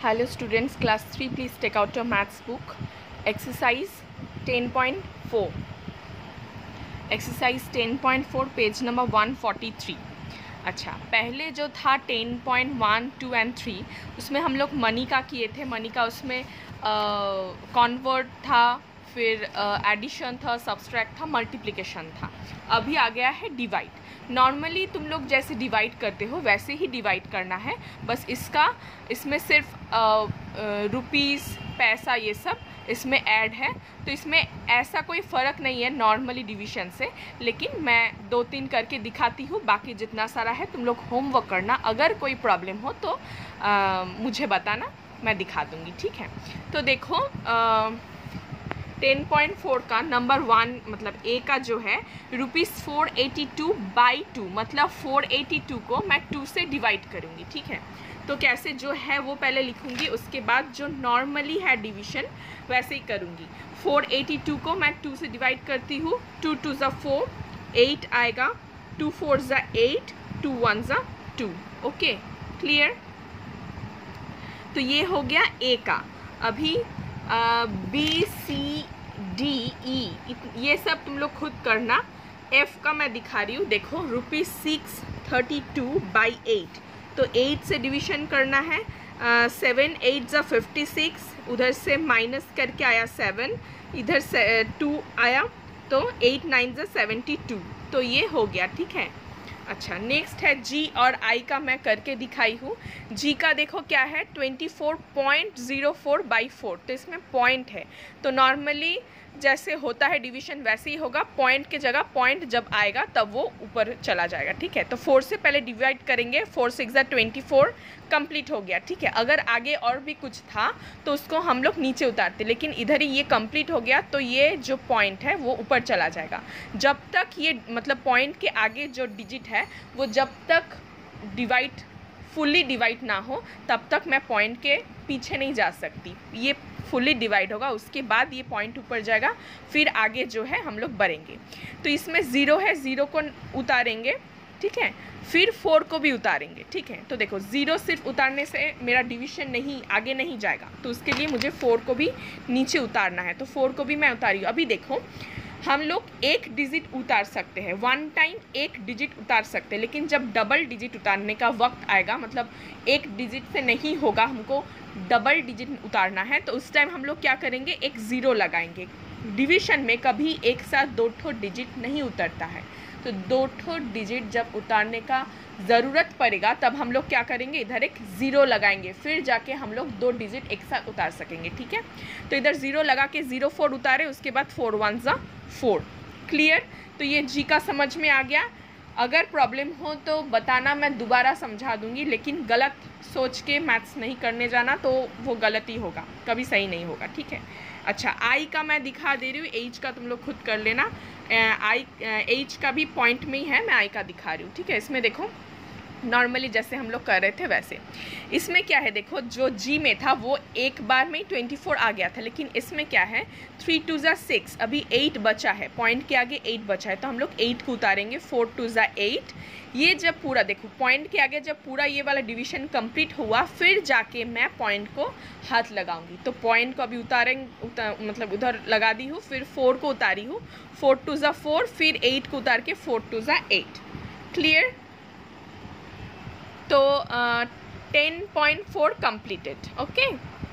Hello students, class 3, please take out your maths book. Exercise 10.4. Exercise 10.4 page number 143. अच्छा, पहले जो था 10.1, 2 and 3 उसमें हम लोग मनी का किए थे. मनी का उसमें कॉन्वर्ट था, फिर एडिशन था, सब्सट्रैक्ट था, मल्टीप्लिकेशन था. अभी आ गया है डिवाइड. नॉर्मली तुम लोग जैसे डिवाइड करते हो वैसे ही डिवाइड करना है. बस इसमें सिर्फ रुपीस, पैसा, ये सब इसमें ऐड है. तो इसमें ऐसा कोई फ़र्क नहीं है नॉर्मली डिवीज़न से, लेकिन मैं 2-3 करके दिखाती हूँ. बाकी जितना सारा है तुम लोग होमवर्क करना. अगर कोई प्रॉब्लम हो तो मुझे बताना, मैं दिखा दूँगी. ठीक है, तो देखो 10.4 का नंबर 1 मतलब ए का जो है ₹482/2, मतलब 482 को मैं 2 से डिवाइड करूँगी. ठीक है, तो कैसे जो है वो पहले लिखूँगी, उसके बाद जो नॉर्मली है डिवीज़न वैसे ही करूँगी. 482 को मैं 2 से डिवाइड करती हूँ. 2 2 ज़ा 4, 8 आएगा. 2 4 ज़ा 8, 2 1 ज़ा 2. Okay, clear. तो ये हो गया ए का. अभी बी सी डी ई ये सब तुम लोग खुद करना. एफ का मैं दिखा रही हूँ. देखो ₹632/8, तो 8 से डिवीज़न करना है. 7 8 ज़ा 56, उधर से माइनस करके आया 7, इधर से 2 आया, तो 8 9 ज़ा 72. तो ये हो गया. ठीक है. अच्छा, नेक्स्ट है जी और आई का मैं करके दिखाई हूँ. जी का देखो क्या है 24.04/4, तो इसमें पॉइंट है. तो नॉर्मली जैसे होता है डिवीज़न वैसे ही होगा. पॉइंट के जगह पॉइंट जब आएगा तब वो ऊपर चला जाएगा. ठीक है, तो 4 से पहले डिवाइड करेंगे. 4 6 ज़ा 24 कंप्लीट हो गया. ठीक है, अगर आगे और भी कुछ था तो उसको हम लोग नीचे उतारते, लेकिन इधर ही ये कंप्लीट हो गया, तो ये जो पॉइंट है वो ऊपर चला जाएगा. जब तक ये मतलब पॉइंट के आगे जो डिजिट है वो जब तक फुल्ली डिवाइड ना हो तब तक मैं पॉइंट के पीछे नहीं जा सकती. ये फुल्ली डिवाइड होगा, उसके बाद ये पॉइंट ऊपर जाएगा, फिर आगे जो है हम लोग बढ़ेंगे. तो इसमें 0 है, 0 को उतारेंगे. ठीक है, फिर 4 को भी उतारेंगे. ठीक है, तो देखो 0 सिर्फ उतारने से मेरा डिवीज़न नहीं आगे नहीं जाएगा, तो उसके लिए मुझे 4 को भी नीचे उतारना है. तो 4 को भी मैं उतारी हूँ. अभी देखो हम लोग एक डिजिट उतार सकते हैं, 1 टाइम एक डिजिट उतार सकते हैं, लेकिन जब डबल डिजिट उतारने का वक्त आएगा, मतलब एक डिजिट से नहीं होगा, हमको डबल डिजिट उतारना है, तो उस टाइम हम लोग क्या करेंगे, एक 0 लगाएंगे. डिवीज़न में कभी एक साथ 2 डिजिट नहीं उतरता है, तो 2 डिजिट जब उतारने का ज़रूरत पड़ेगा तब हम लोग क्या करेंगे, इधर एक 0 लगाएंगे, फिर जाके हम लोग 2 डिजिट एक साथ उतार सकेंगे. ठीक है, तो इधर 0 लगा के 0 4 उतारे, उसके बाद 4 1 ज़ा 4. क्लियर. तो ये जी का समझ में आ गया. अगर प्रॉब्लम हो तो बताना, मैं दोबारा समझा दूंगी, लेकिन गलत सोच के मैथ्स नहीं करने जाना, तो वो गलत ही होगा, कभी सही नहीं होगा. ठीक है. अच्छा, आई का मैं दिखा दे रही हूँ, एच का तुम लोग खुद कर लेना. एच का भी पॉइंट में ही है, मैं आई का दिखा रही हूँ. ठीक है, इसमें देखो नॉर्मली जैसे हम लोग कर रहे थे वैसे. इसमें क्या है, देखो जो जी में था वो एक बार में ही 24 आ गया था, लेकिन इसमें क्या है 3 2 ज़ा 6, अभी 8 बचा है, पॉइंट के आगे 8 बचा है, तो हम लोग 8 को उतारेंगे. 4 2 ज़ा 8. ये जब पूरा देखो पॉइंट के आगे जब पूरा ये वाला डिवीज़न कंप्लीट हुआ, फिर जाके मैं पॉइंट को हाथ लगाऊंगी. तो पॉइंट को अभी मतलब उधर लगा दी हूँ, फिर 4 को उतारी हूँ. 4 2 ज़ा 4, फिर 8 को उतार के 4 2 ज़ा 8. क्लियर. तो 10.4 completed. Okay.